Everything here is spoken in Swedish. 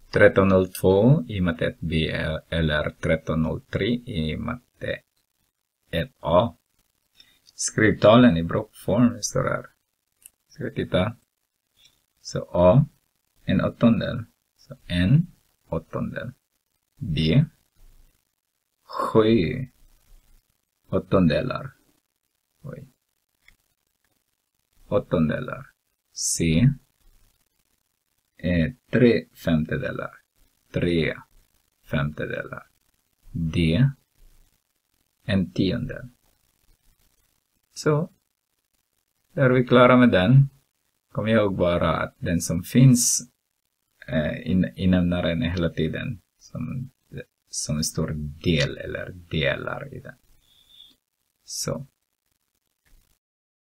1302 i matte 1b eller 1303 i matte 1a. Skrivtalen i blockform står här. Ska vi titta. Så A, en åttondel. Så en åttondel. B, 7 åttondelar. Oj. Åttondelar. C, 3 femtedelar. 3 femtedelar. D, en tiondel. Så, där är vi klara med den. Kom ihåg bara att den som finns i nämnaren är hela tiden som en stor del eller delar i den. Så.